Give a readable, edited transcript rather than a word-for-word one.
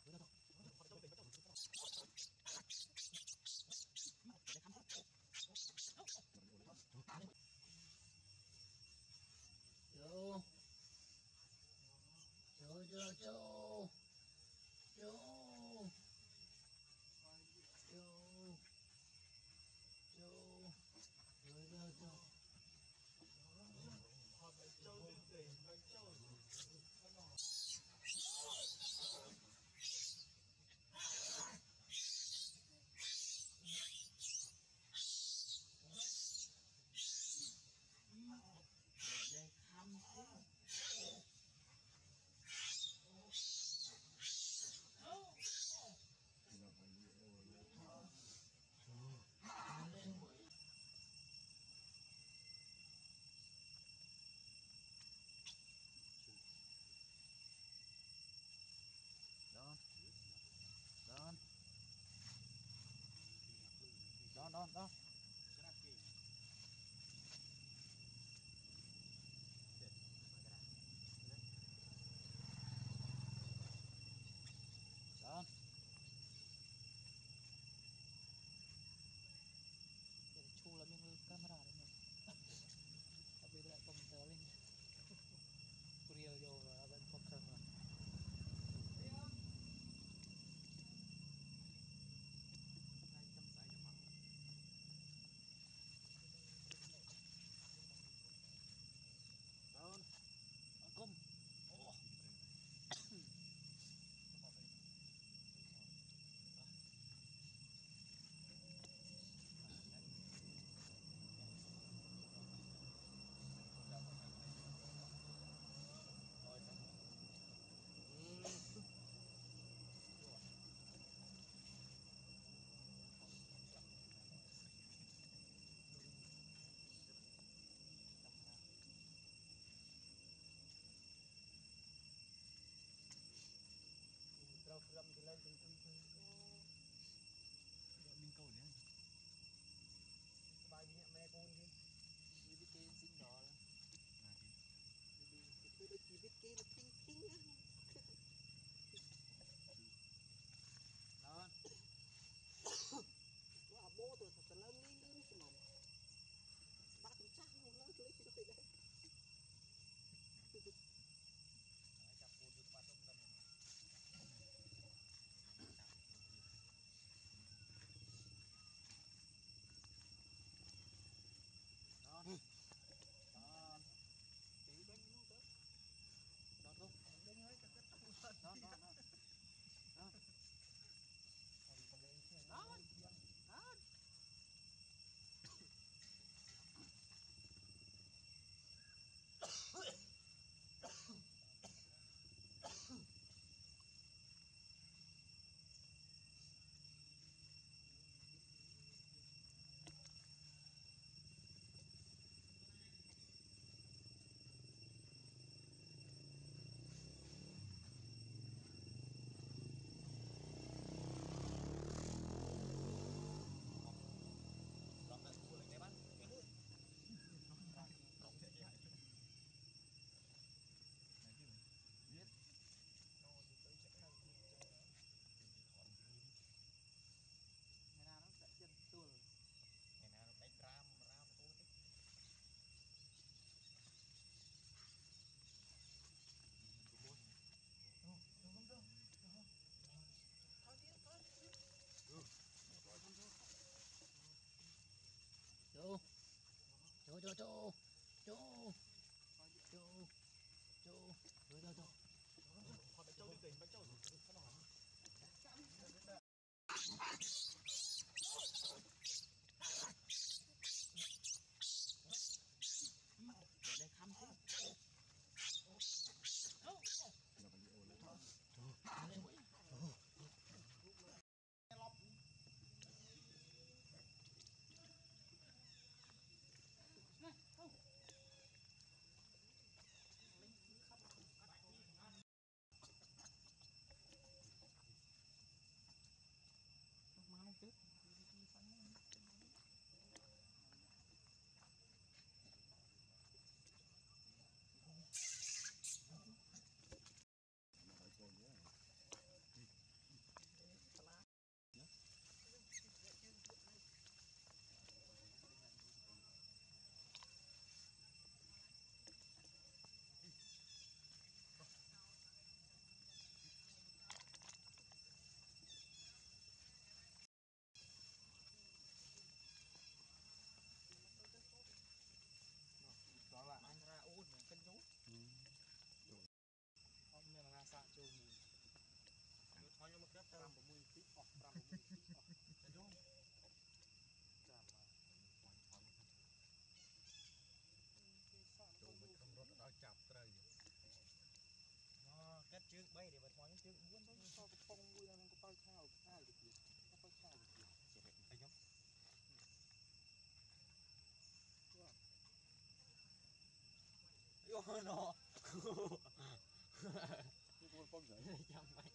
Đó. Đó. Chu là mình camera đấy nhỉ. Bây giờ lại computer lên. Real vô rồi bên computer rồi. Down. Come. Oh. Trâu lâm thì lên từng mình cầu nhé bài nhẹ mẹ con đi đi biết kê xinh đỏ là đi cái thứ chỉ biết kê là kinh á đó nó bố tôi thật là lớn lên cái mồm bác cũng chắc không lớn lấy cái đấy chặt cột được bắt ông đó tí bánh nữa đó không đánh hơi 5 6 tí ọt 5 6 tí ọt đúng chạm mà tụi mình không rốt đó chập trời kết trước bay để bật ngoài trước muốn sao cái phong vui đang có bao khao ai được gì có bao khao được gì sẽ phải nhóm yo nó cái con phong gửi chăm mày